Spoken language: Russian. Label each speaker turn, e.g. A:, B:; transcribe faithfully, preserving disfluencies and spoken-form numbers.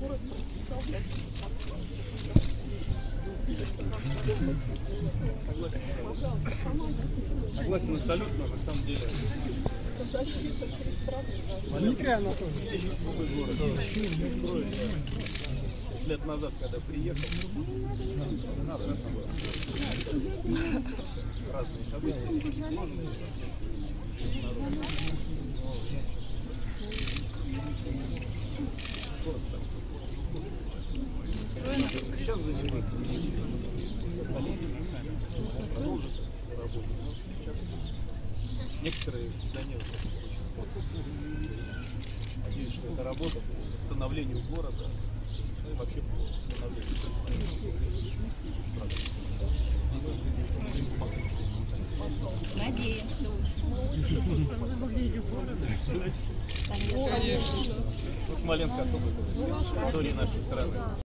A: Согласен абсолютно, на самом деле.
B: Дмитрий Анатольевич.
A: Особый город. Лет назад, когда приехал, надо на самом деле. Разные события, сложные. Сейчас заниматься коллеги, продолжат работу. Сейчас некоторые здания надеюсь, что это работа по восстановлению города, ну и вообще по восстановлению.
C: Надеемся
A: Конечно. Ну, Смоленск особый в истории нашей страны.